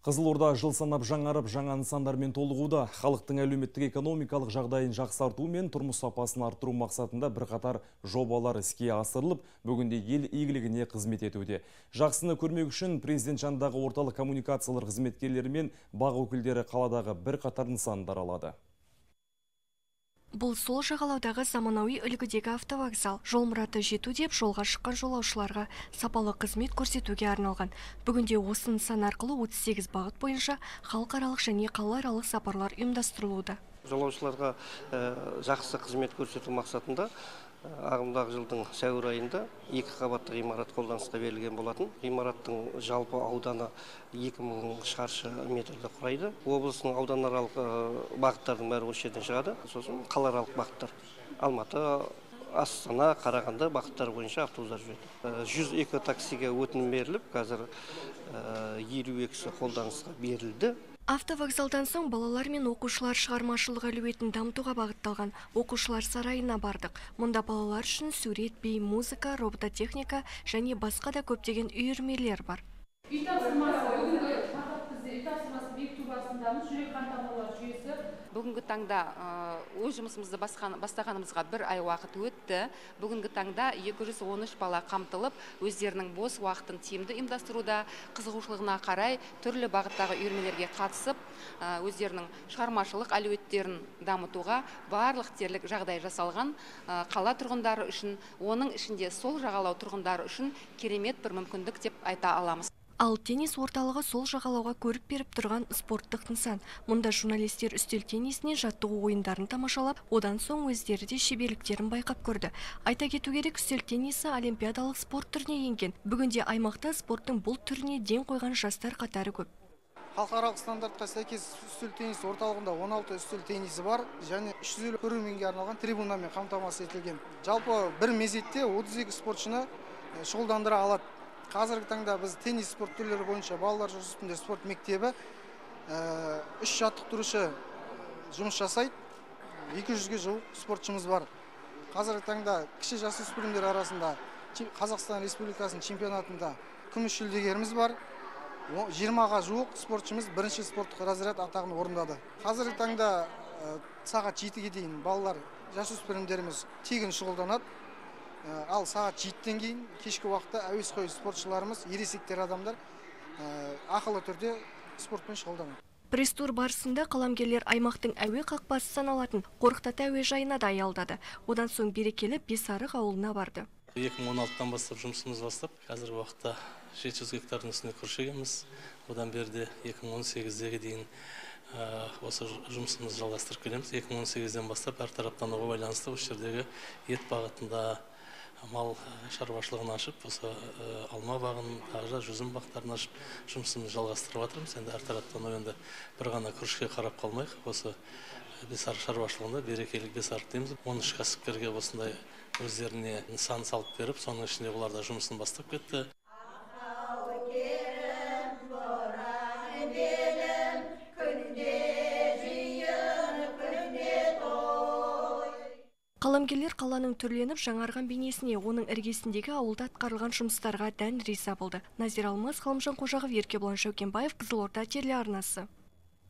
Қызылорда жыл санап жаңарып, жаңа нысандармен толығуда. Халықтың әлеуметтік экономикалық жағдайын жақсарту мен тұрмыс сапасын арттыру мақсатында бірқатар жобалар іске асырылып, бүгінде ел игілігіне қызмет етуде. Жақсыны көрмек үшін президент жанындағы орталық коммуникациялар қызметкерлері мен бақ өкілдері қаладағы бірқатар нысандар алады. Бұл сол жағалаудағы заманауи үлгідегі автовокзал. Жол мұраты жету деп жолға шыққан жолаушыларға сапалы қызмет көрсетуге арналған. Бүгінде осы нысан арқылы 38 бағыт бойынша халықаралық және қалааралық сапарлар ұйымдастырылуда. Жолаушыларға жақсы қызмет көрсету мақсатында ағымдағы жылдың сәуір айында 2 қабатты ғимарат қолданысқа берілген болатын. Ғимараттың жалпы ауданы 2000 шаршы метрді құрайды. Облыстың ауданаралық бағыттардың бәрі осы жерден шығады. Сосын қалааралық бағыттар. Алматы, Астана, Қарағанды бағыттары бойынша автобустар жүреді. 102 таксиге өтінім беріліп, қазір 52-сі қолданысқа берілді. Автовокзалдан соң балалар мен оқушылар шығармашылық әлеуетін дамытуға бағытталған оқушылар сарайына бардық. Мұнда балалар үшін сурет, би, музыка, робототехника және басқа да көптеген үйірмелер бар. Үй тапсырмасы бүгінгі тақырып бізде үй тапсырмасы бекіту барысындамыз. Жүрек қан тамырлар жүйесі. Бүгінгі таңда өз жұмысымызды бастағанымызға 1 ай уақыт өтті. Бүгінгі таңда 213 бала қамтылып, өздерінің бос уақытын тиімді ұйымдастыруда, қызығушылығына қарай түрлі бағыттағы үйірмелерге қатысып, өздерінің шығармашылық әлеуеттерін дамытуға барлық дерлік жағдай жасалған. Қала тұрғындары үшін, оның ішінде сол жағалау тұрғындары үшін керемет бір мүмкіндік деп айта аламыз. Ал теннис орталығы сол жағалауға көрік беріп тұрған спорттық нысан. Мұнда журналистер үстел теннисіне жаттығу ойындарын тамашалап, одан соң өздері де шеберліктерін байқап көрді. Айта кету керек, үстел теннисі олимпиадалық спорт түріне енген. Бүгінде аймақта спорттың бұл түріне ден қойған жастар қатары көп. Халықаралық стандартқа сәйкес үстел теннис орталығында 16 үстел теннисі бар, және 350 көрерменге арналған трибунамен қамтамасыз етілген. Жалпы бір мезетте 32 спортшыны шұғылдандыра алады. Қазіргі таңда біз теннис спорт түрлері бойынша балалар жасөспірімдер спорт мектебі 3 жаттықтырушы жұмыс жасайды. 200-ге жуық спортшымыз бар. Қазіргі таңда кіші жасөспірімдер арасында Қазақстан Республикасының чемпионатында күміс жүлдегеріміз бар. 20-ға жуық спортшымыз бірінші спорттық разряд атағын орындады. Қазіргі таңда сағат 7-ге дейін балалар жасөспірімдеріміз тегін шұғылданады. Ал сағат 7-тен кейін кешкі уақытта әуесқой спортшыларымыз, ересектер адамдар ақылы түрде спортпен шұғылданады. Пресс-тур барысында қаламгерлер аймақтың әуе қақпасы саналатын Қорқыт әуежайына да аялдады. Одан соң берекелі Бесарық ауылына барды. 2016-тан бастап жұмысымыз бастап, қазіргі уақытта 700 гектардың үстіне күріш егеміз. Одан берде 2018-ге дейін осы жұмысымызды жалғастырып келеміз. 2018-ден бастап әр тараптануға байланысты осы жердегі ет бағытында мал шаруашылығын ашып, осы алма бағын, тағы жүзім бақтарын ашып, жұмысымызды жалғастырып жатырмыз. Енді әр тараптан енді бір ғана күрішке қарап қалмайық, осы Бесарық шаруашылығында берекелік Бесарық дейміз. 13 кәсіпкерге осындай өздеріне нысан салып беріп, соның ішінде олар да жұмысын бастап кетті. Қаламгерлер қаланың түрленіп жаңарған бейнесіне, оның іргесіндегі ауылда атқарылған жұмыстарға дән риза болды. Назир Алмас, Ғалымжан Қожағов, Еркебұлан Шаукенбаев, Қызылорда телеарнасы.